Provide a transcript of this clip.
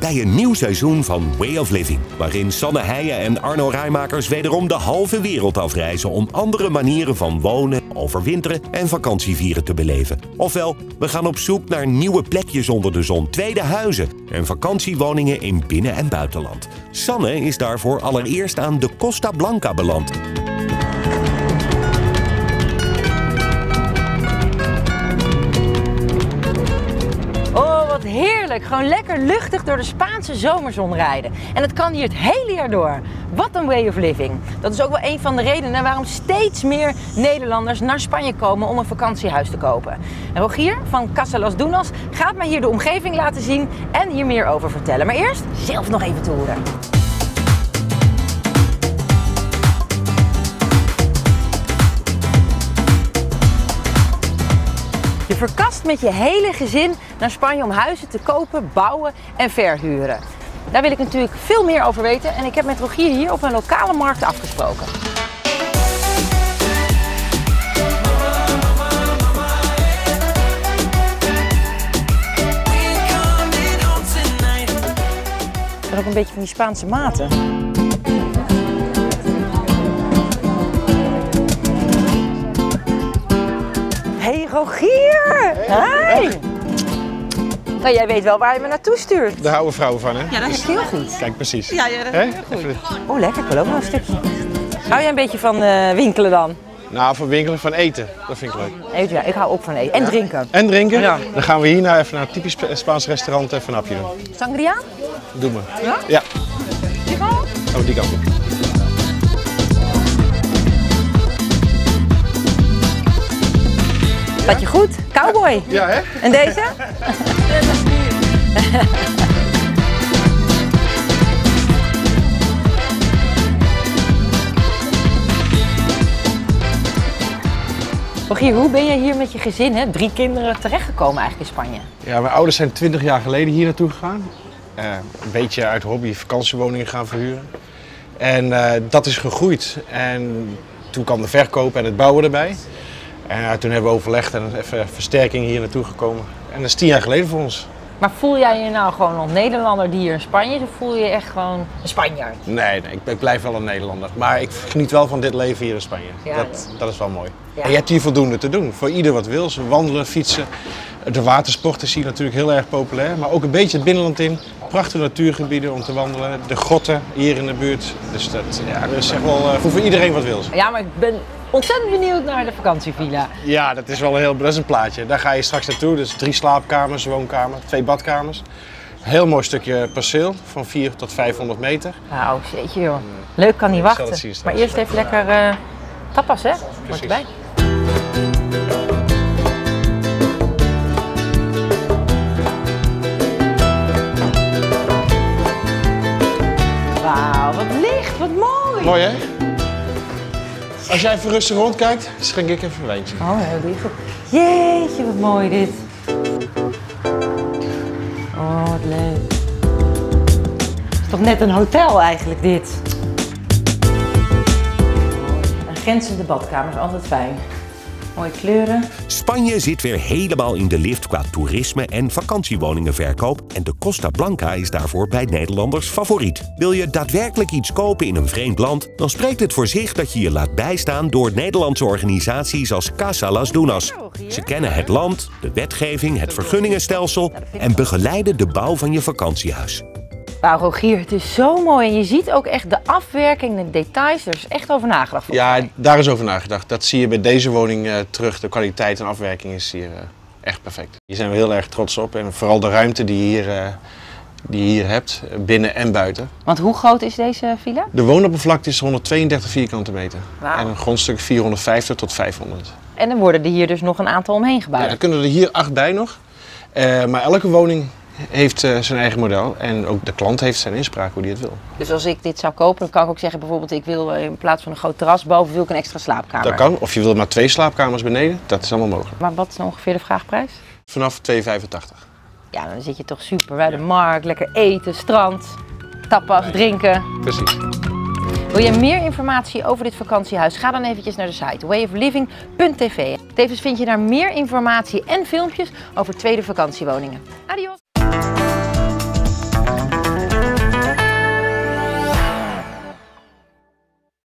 bij een nieuw seizoen van Way of Living, waarin Sanne Heijen en Arno Rijmakers wederom de halve wereld afreizen om andere manieren van wonen, overwinteren en vakantievieren te beleven. Ofwel, we gaan op zoek naar nieuwe plekjes onder de zon, tweede huizen en vakantiewoningen in binnen- en buitenland. Sanne is daarvoor allereerst aan de Costa Blanca beland. Heerlijk, gewoon lekker luchtig door de Spaanse zomerzon rijden. En dat kan hier het hele jaar door. Wat een way of living. Dat is ook wel een van de redenen waarom steeds meer Nederlanders naar Spanje komen om een vakantiehuis te kopen. En Rogier van Casa Las Dunas gaat mij hier de omgeving laten zien en hier meer over vertellen. Maar eerst zelf nog even toeren. Je verkast met je hele gezin naar Spanje om huizen te kopen, bouwen en verhuren. Daar wil ik natuurlijk veel meer over weten en ik heb met Rogier hier op een lokale markt afgesproken. Ik heb ook een beetje van die Spaanse maten. Hey Rogier! Hey! Nou, jij weet wel waar je me naartoe stuurt. Daar houden vrouwen van, hè? Ja, dat is heel goed. Kijk, precies. Ja, dat is heel goed. Oh, lekker. Ik wil ook nog een stukje. Hou jij een beetje van winkelen dan? Nou, van winkelen, van eten. Dat vind ik leuk. Eten, ja. Ik hou ook van eten. En drinken. En drinken? Ja. Dan gaan we hier even naar een typisch Spaans restaurant even een hapje doen. Sangria? Doe maar. Ja? Ja. Die kant? Oh, die kant op. Gaat je goed? Cowboy. Ja, hè? En deze? Rogier, hoe ben je hier met je gezin, hè? 3 kinderen, terechtgekomen eigenlijk in Spanje? Ja, mijn ouders zijn 20 jaar geleden hier naartoe gegaan. Een beetje uit hobby vakantiewoningen gaan verhuren. En dat is gegroeid. En toen kwam de verkoop en het bouwen erbij. En toen hebben we overlegd en even versterking hier naartoe gekomen. En dat is 10 jaar geleden voor ons. Maar voel jij je nou gewoon nog Nederlander die hier in Spanje is, of voel je je echt gewoon een Spanjaard? Nee, ik blijf wel een Nederlander. Maar ik geniet wel van dit leven hier in Spanje. Ja, dat is wel mooi. Ja. En je hebt hier voldoende te doen. Voor ieder wat wil. Wandelen, fietsen. De watersport is hier natuurlijk heel erg populair. Maar ook een beetje het binnenland in. Prachtige natuurgebieden om te wandelen. De grotten hier in de buurt. Dus dat is echt wel voor iedereen wat wil. Ja, maar ik ben ontzettend benieuwd naar de vakantievilla. Ja, dat is wel dat is een plaatje. Daar ga je straks naartoe. Dus 3 slaapkamers, woonkamer, 2 badkamers. Heel mooi stukje perceel van 400 tot 500 meter. Nou, jeetje joh. Leuk, kan niet Ik zal wachten. het zien straks. Maar eerst even lekker tapas, hè? Hoort erbij. Wauw, wat licht, wat mooi. Mooi, hè? Als jij even rustig rondkijkt, schenk ik even een wijntje. Oh, heel lief. Jeetje, wat mooi dit. Oh, wat leuk. Het is toch net een hotel eigenlijk, dit. Een grenzende badkamer is altijd fijn. Mooie kleuren. Spanje zit weer helemaal in de lift qua toerisme en vakantiewoningenverkoop en de Costa Blanca is daarvoor bij Nederlanders favoriet. Wil je daadwerkelijk iets kopen in een vreemd land, dan spreekt het voor zich dat je je laat bijstaan door Nederlandse organisaties als Casa Las Dunas. Ze kennen het land, de wetgeving, het vergunningenstelsel en begeleiden de bouw van je vakantiehuis. Wauw, Rogier, het is zo mooi en je ziet ook echt de afwerking, de details, er is echt over nagedacht. Ja, daar is over nagedacht. Dat zie je bij deze woning terug. De kwaliteit en afwerking is hier echt perfect. Hier zijn we heel erg trots op en vooral de ruimte die je hier hebt, binnen en buiten. Want hoe groot is deze villa? De woonoppervlakte is 132 vierkante meter Wauw. en een grondstuk 450 tot 500. En dan worden er hier dus nog een aantal omheen gebouwd. Ja, dan kunnen er hier 8 bij nog, maar elke woning heeft zijn eigen model en ook de klant heeft zijn inspraak hoe die het wil. Dus als ik dit zou kopen, dan kan ik ook zeggen bijvoorbeeld ik wil in plaats van een groot terras boven wil ik een extra slaapkamer. Dat kan, of je wil maar 2 slaapkamers beneden, dat is allemaal mogelijk. Maar wat is nou ongeveer de vraagprijs? Vanaf 2,85. Ja, dan zit je toch super bij de markt, lekker eten, strand, tapas, drinken. Precies. Wil je meer informatie over dit vakantiehuis? Ga dan eventjes naar de site wayofliving.tv. Tevens vind je daar meer informatie en filmpjes over tweede vakantiewoningen. Adios!